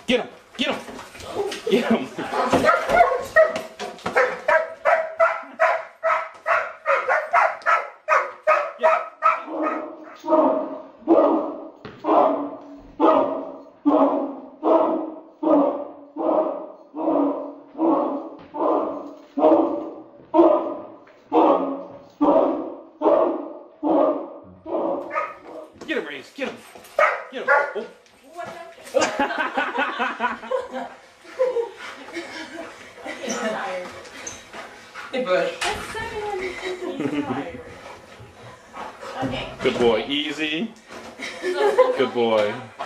Get him! Get him! Get him! Get him, Race! Get him! Get him! Oh. Hey, Bush. Okay. Good boy. Easy. Good boy.